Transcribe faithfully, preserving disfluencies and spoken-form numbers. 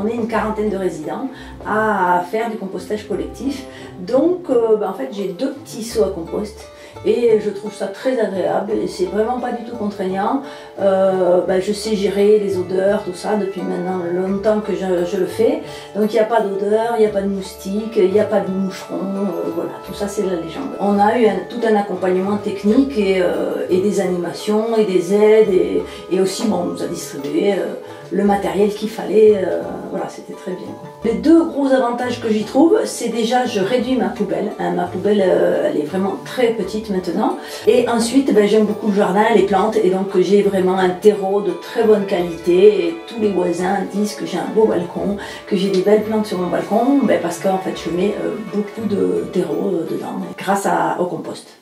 est une quarantaine de résidents à faire du compostage collectif. Donc euh, bah, en fait j'ai deux petits seaux à compost. Et je trouve ça très agréable et c'est vraiment pas du tout contraignant. Euh, ben je sais gérer les odeurs, tout ça, depuis maintenant longtemps que je, je le fais. Donc il n'y a pas d'odeur, il n'y a pas de moustiques, il n'y a pas de moucherons, euh, voilà, tout ça c'est la légende. On a eu un, tout un accompagnement technique et, euh, et des animations et des aides et, et aussi bon, on nous a distribué euh, le matériel qu'il fallait, euh, voilà, c'était très bien. Les deux gros avantages que j'y trouve, c'est déjà je réduis ma poubelle, hein, ma poubelle euh, elle est vraiment très petite maintenant, et ensuite ben, j'aime beaucoup le jardin, les plantes, et donc j'ai vraiment un terreau de très bonne qualité, et tous les voisins disent que j'ai un beau balcon, que j'ai des belles plantes sur mon balcon, ben, parce qu'en fait je mets euh, beaucoup de terreau euh, dedans, grâce à, au compost.